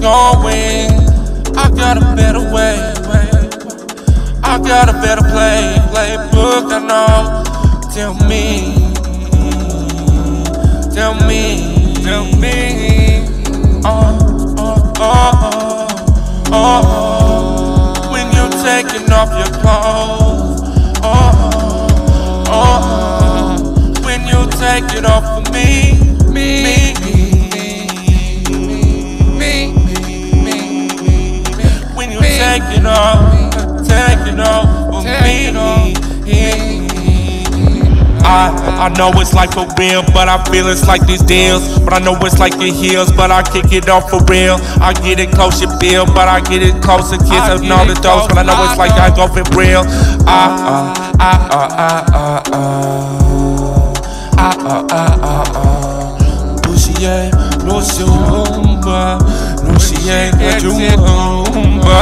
going. I got a better way. I got a better playbook, I know. Tell me. When you taking off your clothes, when you take it off for me, when you take it off for me. I know it's like for real, but I feel it's like these deals. But I know it's like your heels, but I kick it off for real. I get it close, you feel, but I get it closer. Kids have known the dose, but I know it's like I go for real. Lucia, Luciumba, Lucia, Luciumba.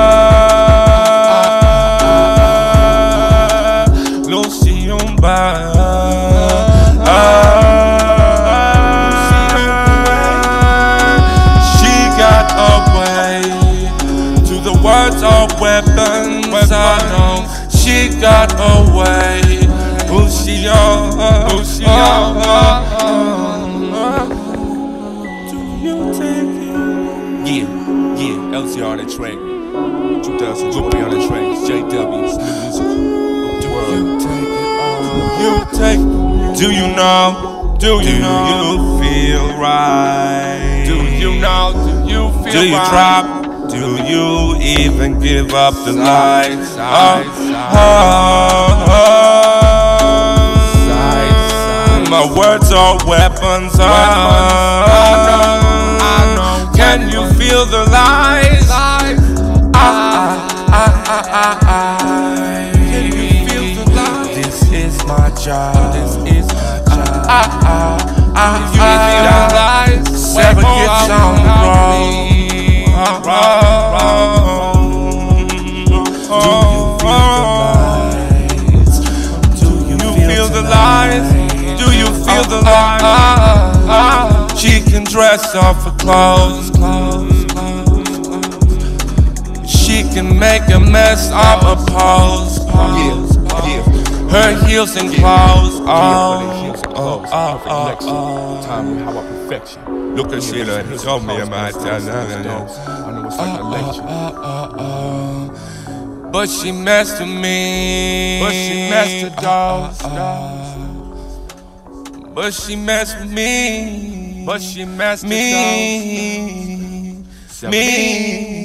She got away to the words of weapons. I know she got away. Who's she on? Do you take it? Yeah, LCR on the track. 2000 Lupri on the track. JW's music. Do you know? Do you feel right? Do you know? Do you feel right? Do you drop? Do you even give up the lights? My words are weapons. I know. Can you feel the lies? My job. This is my job. You feel the lies. Seven gets on the road. Do you feel the lies? Do you feel the lies? She can dress up for clothes. She can make a mess of a pose. Her heels and clothes, time with how I perfection. Look at shit and show me my talent. I know it's like a lecture. But she messed with me. But she messed the dogs. But she messed with me. But she messed me.